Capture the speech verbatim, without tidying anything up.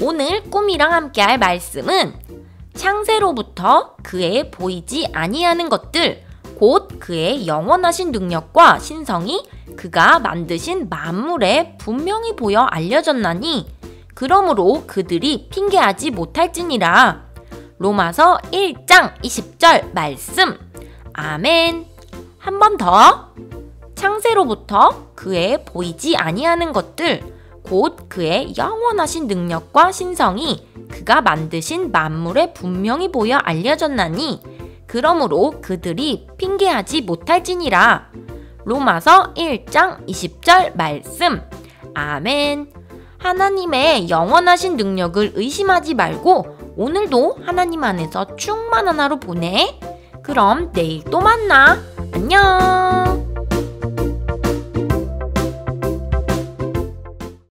오늘 꿈이랑 함께할 말씀은 창세로부터 그의 보이지 아니하는 것들 곧 그의 영원하신 능력과 신성이 그가 만드신 만물에 분명히 보여 알려졌나니 그러므로 그들이 핑계하지 못할지니라. 로마서 일 장 이십 절 말씀. 아멘. 한 번 더. 창세로부터 그의 보이지 아니하는 것들 곧 그의 영원하신 능력과 신성이 그가 만드신 만물에 분명히 보여 알려졌나니 그러므로 그들이 핑계하지 못할지니라. 로마서 일 장 이십 절 말씀. 아멘. 하나님의 영원하신 능력을 의심하지 말고 오늘도 하나님 안에서 충만한 하루 보내. 그럼 내일 또 만나. 안녕.